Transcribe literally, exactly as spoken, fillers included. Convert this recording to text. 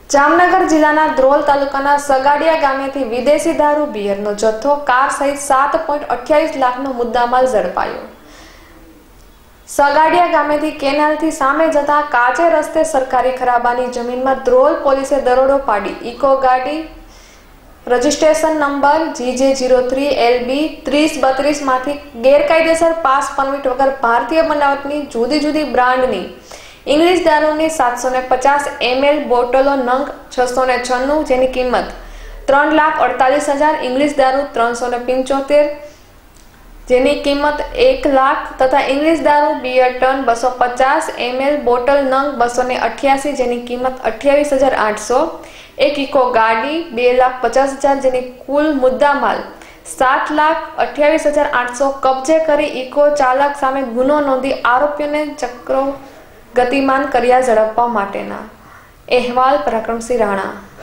જામનગર જિલ્લાના ધ્રોલ તાલુકાના સગાડિયા ગામેથી વિદેશી દારૂ બિયરનો જથ્થો કાર સહિત સાત પોઈન્ટ અઠ્યાવીસ લાખનો મુદ્દામાલ ઝડપાયો। સગાડિયા ગામેથી કેનાલથી સામે જતા કાચે રસ્તે સરકારી ખરાબાની જમીનમાં ધ્રોલ પોલીસે દરોડો પાડી ઇકો ગાડી રજીસ્ટ્રેશન નંબર જી જે ઝીરો થ્રી એલ બી ત્રીસ બત્રીસ માંથી ગેરકાયદેસર પાસ પરમિટ વગર ભારતીય બનાવટની જુદી જુદી બ્રાન્ડની इंग्लिश दारूनी सात सौ ने पचास एम एल बोटलो नंग छसो ने छन्नु जेनी किंमत त्रण लाख अड़तालीस हजार इंग्लिश दारू त्रण सौ ने पिंचोतेर जेनी किंमत एक लाख तथा इंग्लिश दारू बियर टन बसो पचास एम एल बोटल नंग बसो ने अठियासी जेनी किंमत अठ्यावीस हजार आठ सौ एक इको गाड़ी बे लाख पचास हजार जेनी कुल मुद्दा माल सात लाख अठ्यावीस हजार आठ सौ कब्जे करी इको चालक सामे गुनो नोंधी आरोपीओने चक्रो गतिमान कर्या झड़पवा माटेना अहेवाल पराक्रमसिंह राणा।